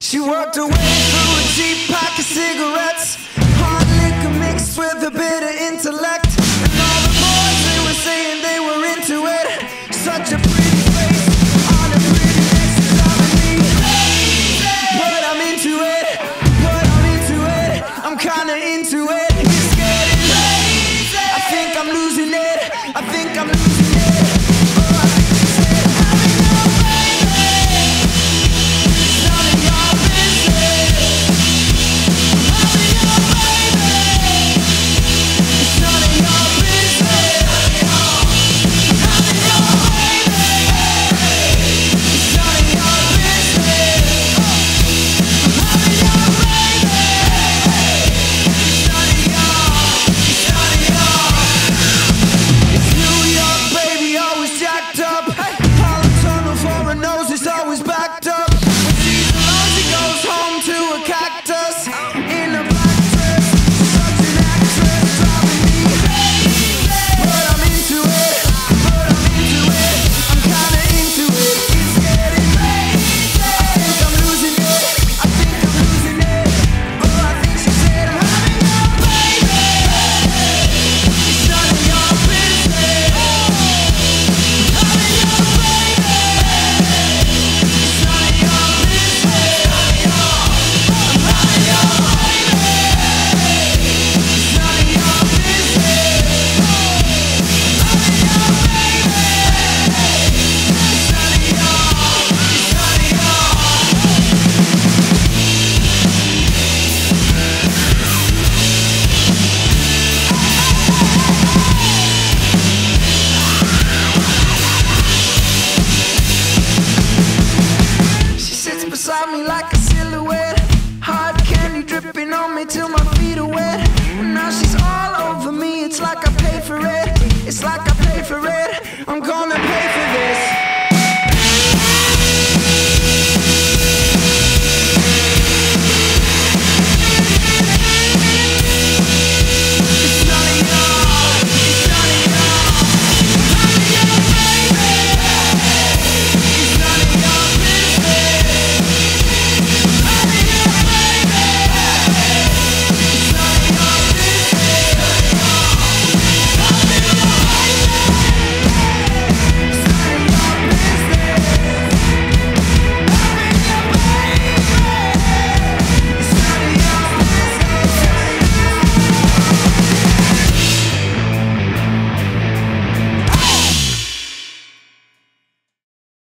She worked her way through a cheap pack of cigarettes, hard liquor mixed with a bit of intellect. And all the boys, they were saying they were into it. Such a pretty face on a pretty neck, she's loving me. But I'm into it, but I'm into it, I'm kinda into it. It's getting crazy, I think I'm losing it, I think I'm losing it. Oh, I think she said, having no baby, it's none of your business. Having no baby, it's none of your business. Having no baby, it's none of your business. Having no baby, it's none of your. It's New York, baby, always jacked up. Hollow tunnel for her nose is always backed up. When she's alone, she goes home to a cactus in a black dress. Such an actress, driving me crazy. But I'm into it, but I'm into it, I'm kinda into it. It's getting crazy, I think I'm losing it, I think I'm losing it. Oh, I think she said, having no baby, it's none of your business. Having no baby, it's none of your business. Having no baby, it's none of your business. Having no baby, it's none of your. She sits beside me like a silhouette, hard candy dripping on me till my feet are wet. And now she's all over me, it's like I paid for it, it's like I paid for it, I'm gonna pay for this.